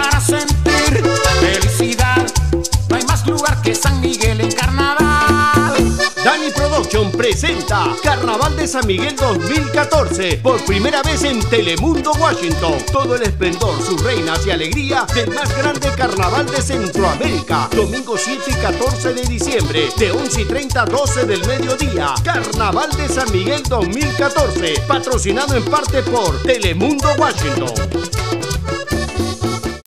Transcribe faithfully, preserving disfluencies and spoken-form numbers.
para sentir felicidad. No hay más lugar que San Miguel en carnaval. Dani Production presenta Carnaval de San Miguel dos mil catorce por primera vez en Telemundo Washington. Todo el esplendor, sus reinas y alegría del más grande carnaval de Centroamérica. Domingo siete y catorce de diciembre, de once y treinta a doce del mediodía. Carnaval de San Miguel dos mil catorce, patrocinado en parte por Telemundo Washington.